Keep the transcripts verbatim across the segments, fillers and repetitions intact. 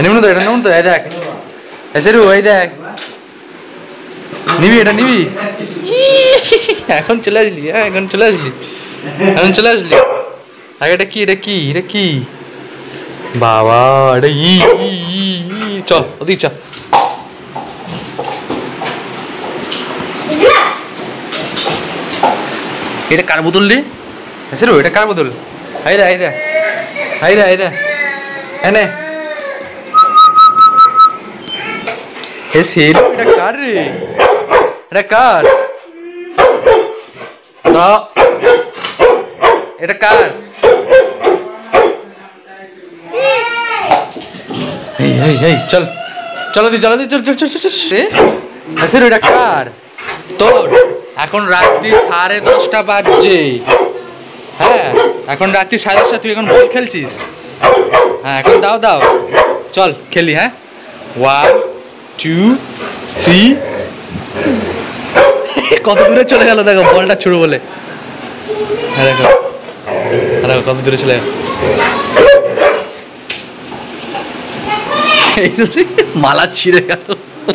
নেমন তো এটা নেমন তো এই দেখ এসে রু এই দেখ নিবি এটা নিবি এখন চলে আসলি হ্যাঁ এখন চলে আসলি এখন চলে আসলি আগে এটা কি এটা কি এটা কি বাবা এটা ই চল ওদিকে চল এটা কার বোতল রে এসে রু এটা কার বোতল হাই রে হাই রে হাই রে হাই রে এনে এ সেল এটা কার রে এটা কার তো এটা কার এই এই এই চল চলো দি চলো দি চল চল চল চল রে এসে রু এটা কার তোর এখন রাত্রি সাড়ে দশটা বাজছে হ্যাঁ এখন রাত্রি সাড়ে দশটা তুই এখন বল খেলছিস হ্যাঁ এখন দাও দাও চল খেলি হ্যাঁ ওয়ান টু থ্রি কত দূরে চলে গেল দেখো বলটা ছুড়ো বলে হ্যাঁ দেখো দেখো কত দূরে চলে গেল মালা ছিঁড়ে গেল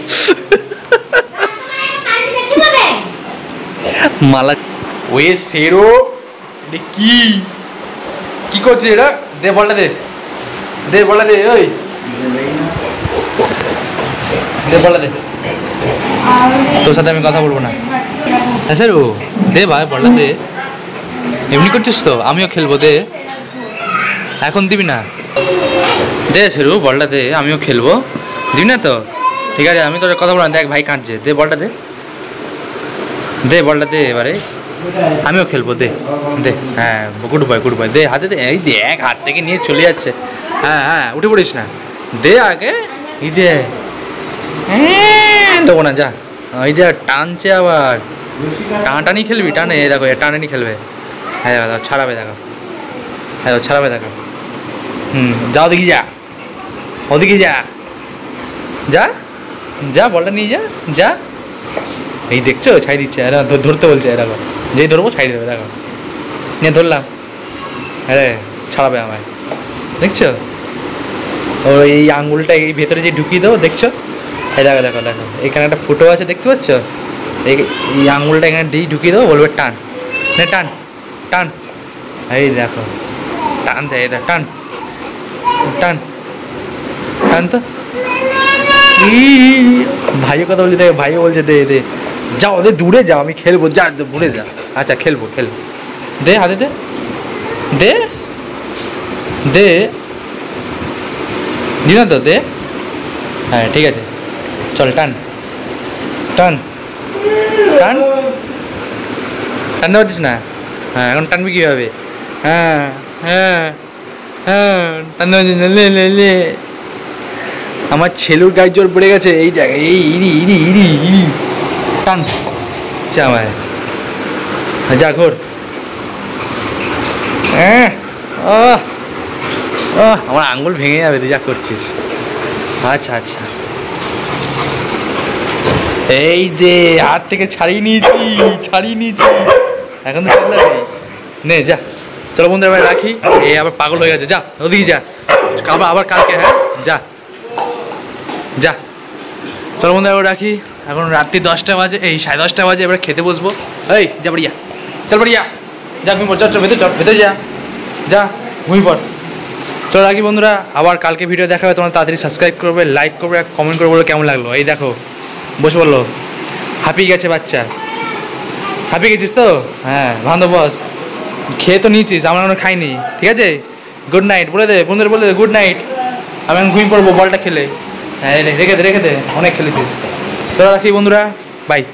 মালা ওই সেরো কি কি করছে এটা দে বলটা দে দে বলটা দে ওই দে বলটা দে তোর সাথে আমি কথা বলবো না হ্যাঁ স্যার ও দে ভাই বলটা দে এমনি করছিস তো আমিও খেলবো দে এখন দিবি না দে সেরু বলটা দে আমিও খেলবো দিবি না তো ঠিক আছে আমি তোর কথা বলবো না দেখ ভাই কাঁদছে দে বলটা দে দে বলটা দে এবারে আমিও খেলবো দে দে হ্যাঁ গুড বয় গুড বয় দে হাতে দে এই দেখ হাত থেকে নিয়ে চলে যাচ্ছে হ্যাঁ হ্যাঁ উঠে পড়িস না দে আগে এই দে দেবো না যা ওই যে টানছে আবার টানাটানি খেলবি টানে দেখো টানানি খেলবে হ্যাঁ দেখো ছাড়াবে দেখো হ্যাঁ ছাড়াবে দেখো হুম যাও দেখি যা ওদিকে যা যা যা বলটা নিয়ে যা যা এই দেখছো ছাই দিচ্ছে এরা ধরতে বলছে এরকম যেই ধরবো ছাই দেবে দেখো নিয়ে ধরলাম হ্যাঁ ছাড়াবে আমায় দেখছো ও এই আঙুলটা এই ভেতরে যে ঢুকিয়ে দেবো দেখছো এই দেখো দেখো দেখো এখানে একটা ফুটো আছে দেখতে পাচ্ছ এই এই আঙুলটা এখানে দিয়ে ঢুকিয়ে দেবো বলবে টান নে টান টান এই দেখো টান দেয় এটা টান টান টান তো ভাইও কথা বলছে দেখ ভাইও বলছে দে দে যাও দে দূরে যাও আমি খেলবো যা দূরে যা আচ্ছা খেলবো খেলবো দে হাতে দে দে দে দি না তো দে হ্যাঁ ঠিক আছে চল টান টান টান টানতে পারছিস না হ্যাঁ এখন টানবি কীভাবে হ্যাঁ হ্যাঁ হ্যাঁ টানতে পারছিস না লে লে লে আমার ছেলুর গায়ে জোর পড়ে গেছে এই জায়গায় এই ইরি ইরি ইরি ইরি টান আমায় যা ঘোর হ্যাঁ ও ও আমার আঙ্গুল ভেঙে যাবে তুই যা করছিস আচ্ছা আচ্ছা এই দে হাত থেকে ছাড়িয়ে নিয়েছি ছাড়িয়ে নিয়েছি এখন তো চলে নে যা চলো বন্ধু এবার রাখি এই আবার পাগল হয়ে গেছে যা ওদিকে যা আবার আবার কালকে হ্যাঁ যা যা চলো বন্ধু এবার রাখি এখন রাত্রি দশটা বাজে এই সাড়ে দশটা বাজে এবার খেতে বসবো এই যা বাড়িয়া চল বাড়িয়া যা ঘুমি পড় চল চল ভেতরে চল ভেতরে যা যা ঘুমি পড় চলো রাখি বন্ধুরা আবার কালকে ভিডিও দেখাবে তোমরা তাড়াতাড়ি সাবস্ক্রাইব করবে লাইক করবে আর কমেন্ট করে বলো কেমন লাগলো এই দেখো বসে বললো হাঁপিয়ে গেছে বাচ্চা হাঁপিয়ে গেছিস তো হ্যাঁ ভালো বস খেয়ে তো নিয়েছিস আমরা কোনো খাইনি ঠিক আছে গুড নাইট বলে দে বন্ধুরা বলে দে গুড নাইট আমি এখন ঘুমিয়ে পড়বো বলটা খেলে হ্যাঁ রেখে দে রেখে দে অনেক খেলেছিস তোরা রাখি বন্ধুরা বাই